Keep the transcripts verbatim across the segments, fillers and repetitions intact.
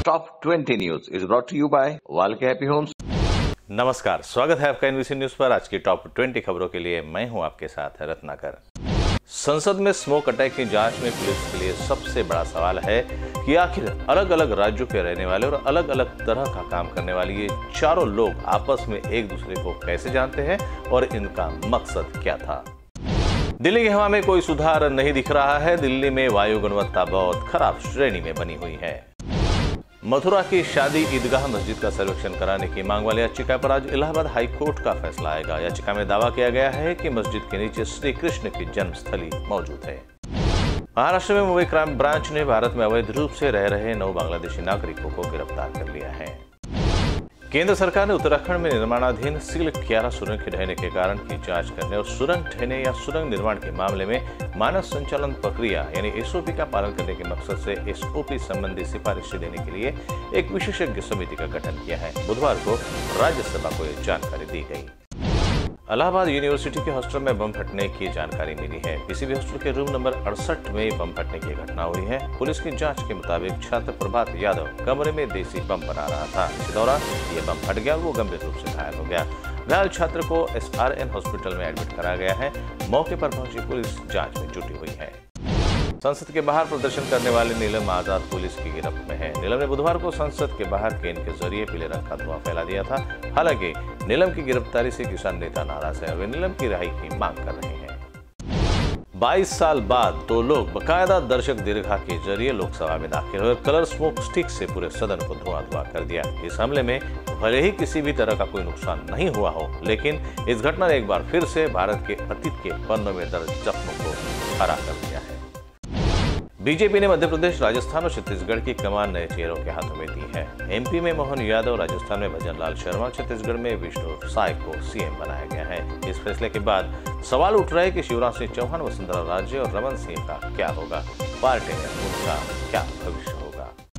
Top twenty news is brought to you by Walke happy homes. नमस्कार, स्वागत है आपका एनवीसी न्यूज पर। आज की टॉप ट्वेंटी खबरों के लिए मैं हूं आपके साथ रत्नाकर। संसद में स्मोक अटैक की जांच में पुलिस के लिए सबसे बड़ा सवाल है कि आखिर अलग अलग राज्यों के रहने वाले और अलग अलग तरह का काम करने वाले ये चारों लोग आपस में एक दूसरे को कैसे जानते हैं और इनका मकसद क्या था। दिल्ली की हवा में कोई सुधार नहीं दिख रहा है। दिल्ली में वायु गुणवत्ता बहुत खराब श्रेणी में बनी हुई है। मथुरा की शादी ईदगाह मस्जिद का सर्वेक्षण कराने की मांग वाली याचिका पर आज इलाहाबाद हाई कोर्ट का फैसला आएगा। याचिका में दावा किया गया है कि मस्जिद के नीचे श्री कृष्ण की जन्मस्थली मौजूद है। महाराष्ट्र में मुंबई क्राइम ब्रांच ने भारत में अवैध रूप से रह रहे नौ बांग्लादेशी नागरिकों को गिरफ्तार कर लिया है। केंद्र सरकार ने उत्तराखंड में निर्माणाधीन सील क्यारा सुरंग के ढहने के कारण की जांच करने और सुरंग ढहने या सुरंग निर्माण के मामले में मानव संचालन प्रक्रिया यानी एसओपी का पालन करने के मकसद से एसओपी संबंधी सिफारिशें देने के लिए एक विशेषज्ञ समिति का गठन किया है। बुधवार को राज्यसभा को यह जानकारी दी गई। इलाहाबाद यूनिवर्सिटी के हॉस्टल में बम फटने की जानकारी मिली है। पीसीबी हॉस्टल के रूम नंबर अड़सठ में बम फटने की घटना हुई है। पुलिस की जांच के मुताबिक छात्र प्रभात यादव कमरे में देसी बम बना रहा था। इसी दौरान ये बम फट गया, वो गंभीर रूप से घायल हो गया। घायल छात्र को एसआरएन हॉस्पिटल में एडमिट कराया गया है। मौके पर पहुंची पुलिस जांच में जुटी हुई है। संसद के बाहर प्रदर्शन करने वाले नीलम आजाद पुलिस की गिरफ्त में है। नीलम ने बुधवार को संसद के बाहर केन के जरिए पीले रंग का धुआं फैला दिया था। हालांकि नीलम की गिरफ्तारी से किसान नेता नाराज है। वे नीलम की रिहाई की मांग कर रहे हैं। बाईस साल बाद दो लोग बकायदा दर्शक दीर्घा के जरिए लोकसभा में दाखिल हुए और कलर स्मोक स्टिक से पूरे सदन को धुआं धुआं कर दिया। इस हमले में भले ही किसी भी तरह का कोई नुकसान नहीं हुआ हो, लेकिन इस घटना ने एक बार फिर से भारत के अतीत के पन्नों में दर्ज जख्मों को हरा कर दिया है। बीजेपी ने मध्य प्रदेश, राजस्थान और छत्तीसगढ़ की कमान नए चेहरों के हाथों में दी है। एमपी में मोहन यादव, राजस्थान में भजन लाल शर्मा, छत्तीसगढ़ में विष्णु साय को सीएम बनाया गया है। इस फैसले के बाद सवाल उठ रहा है कि शिवराज सिंह चौहान, वसुंधरा राजे और रमन सिंह का क्या होगा। पार्टी में उनका क्या भविष्य होगा।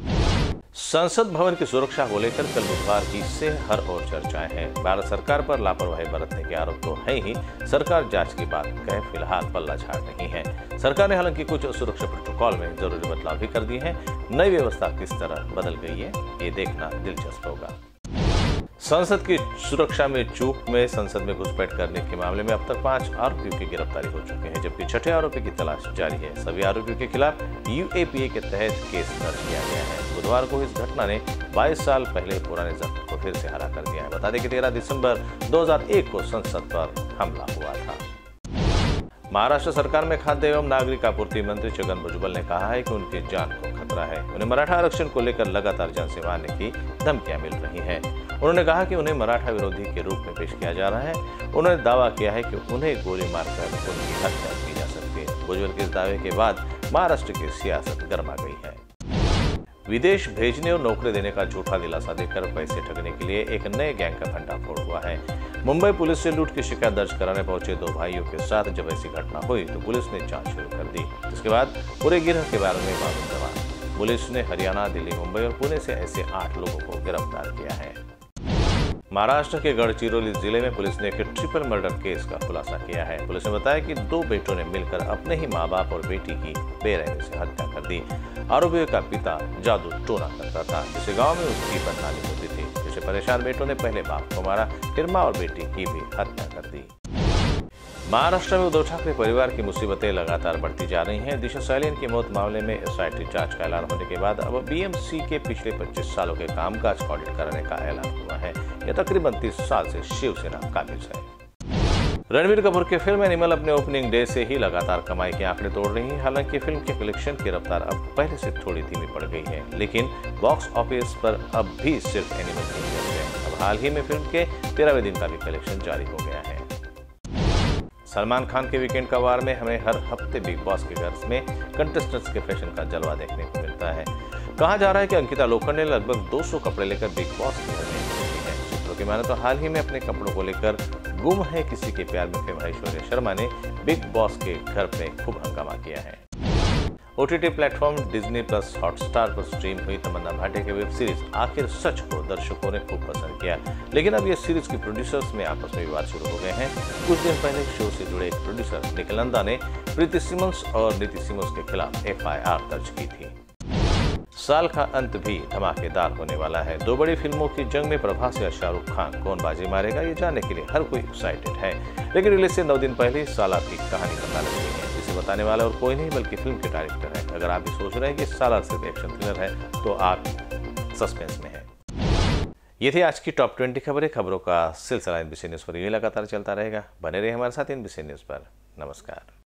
संसद भवन की सुरक्षा को लेकर कल बुधवार की से हर ओर चर्चाएं हैं। भारत सरकार पर लापरवाही बरतने के आरोप तो है ही, सरकार जांच की बात कहे फिलहाल पल्ला झाड़ नहीं है। सरकार ने हालांकि कुछ सुरक्षा प्रोटोकॉल में जरूरी बदलाव भी कर दिए हैं। नई व्यवस्था किस तरह बदल गई है, ये देखना दिलचस्प होगा। संसद की सुरक्षा में चूक में संसद में घुसपैठ करने के मामले में अब तक पांच आरोपियों की गिरफ्तारी हो चुकी है, जबकि छठे आरोपी की तलाश जारी है। सभी आरोपियों के खिलाफ यूएपीए के तहत केस दर्ज किया गया है। बुधवार को इस घटना ने बाईस साल पहले पुराने जख्म को फिर से हरा कर दिया है। बता दें कि तेरह दिसंबर दो हज़ार एक को संसद पर हमला हुआ था। महाराष्ट्र सरकार में खाद्य एवं नागरिक आपूर्ति मंत्री छगन भुजबल ने कहा है कि उनकी जान को खतरा है। उन्हें मराठा आरक्षण को लेकर लगातार जान से मारने की धमकियां मिल रही हैं। उन्होंने कहा कि उन्हें मराठा विरोधी के रूप में पेश किया जा रहा है। उन्होंने दावा किया है कि उन्हें गोली मारकर उनकी हत्या की जा सकती है। भुजबल के इस दावे के बाद महाराष्ट्र की सियासत गर्मा गई है। विदेश भेजने और नौकरी देने का झूठा दिलासा देकर पैसे ठगने के लिए एक नए गैंग का भंडाफोड़ हुआ है। मुंबई पुलिस से लूट की शिकायत दर्ज कराने पहुंचे दो भाइयों के साथ जब ऐसी घटना हुई तो पुलिस ने जांच शुरू कर दी। इसके बाद पूरे गिरोह के बारे में मालूम चला। पुलिस ने हरियाणा, दिल्ली, मुंबई और पुणे से ऐसे आठ लोगों को गिरफ्तार किया है। महाराष्ट्र के गढ़चिरौली जिले में पुलिस ने एक ट्रिपल मर्डर केस का खुलासा किया है। पुलिस ने बताया कि दो बेटों ने मिलकर अपने ही मां बाप और बेटी की बेरहमी से हत्या कर दी। आरोपियों का पिता जादू टोना करता था, जिसे गांव में उसकी बदनामी होती थी। जिसे परेशान बेटों ने पहले बाप को मारा, फिर मां और बेटी की भी हत्या कर दी। महाराष्ट्र में उद्धव ठाकरे परिवार की मुसीबतें लगातार बढ़ती जा रही हैं। दिशा सालियन की मौत मामले में एसआईटी जांच का ऐलान होने के बाद अब बीएमसी के पिछले पच्चीस सालों के कामकाज को ऑडिट करने का ऐलान हुआ है। यह तकरीबन तीस साल से शिवसेना काबिज है। रणबीर कपूर की फिल्म एनिमल अपने ओपनिंग डे से ही लगातार कमाई के आंकड़े तोड़ रही है। हालांकि फिल्म के कलेक्शन की रफ्तार अब पहले से थोड़ी धीमी पड़ गई है, लेकिन बॉक्स ऑफिस पर अब भी सिर्फ एनिमल की नजर है। अब हाल ही में फिल्म के तेरहवें दिन का भी कलेक्शन जारी हो गया है। सलमान खान के वीकेंड का वार में हमें हर हफ्ते बिग बॉस के घर में कंटेस्टेंट्स के फैशन का जलवा देखने को मिलता है। कहा जा रहा है कि अंकिता लोखंडे ने लगभग दो सौ कपड़े लेकर बिग बॉस के घर में पहुंची है। सूत्रों की माने तो हाल ही में अपने कपड़ों को लेकर गुम है किसी के प्यार में फेम ऐश्वर्या शर्मा ने बिग बॉस के घर में खूब हंगामा किया है। OTT platform Disney plus Hotstar पर स्ट्रीम हुई तमन्ना भाटिया की वेब सीरीज आखिर सच को दर्शकों ने खूब पसंद किया, लेकिन अब ये सीरीज की प्रोड्यूसर्स में आपस में विवाद शुरू हो गए हैं। कुछ दिन पहले शो से जुड़े एक प्रोड्यूसर निखिल नंदा ने प्रीति सिमन्स और नीति सिमन्स के खिलाफ एफ आई आर दर्ज की थी। साल का अंत भी धमाकेदार होने वाला है। दो बड़ी फिल्मों की जंग में प्रभास या शाहरुख खान कौन बाजी मारेगा, ये जानने के लिए हर कोई एक्साइटेड है। लेकिन रिलीज से नौ दिन पहले सालार की कहानी बता रही है, जिसे बताने वाला और कोई नहीं बल्कि फिल्म के डायरेक्टर है। अगर आप भी सोच रहे हैं कि सालार सिर्फ एक्शन थ्रिलर है तो आप सस्पेंस में है। ये थी आज की टॉप ट्वेंटी खबरें। खबरों का सिलसिला एनबीसी न्यूज़ पर ये लगातार चलता रहेगा। बने रहिए हमारे साथ एनबीसी न्यूज़ पर। नमस्कार।